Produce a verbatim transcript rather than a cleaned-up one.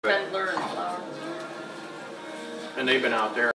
Pendler and Flower. And they've been out there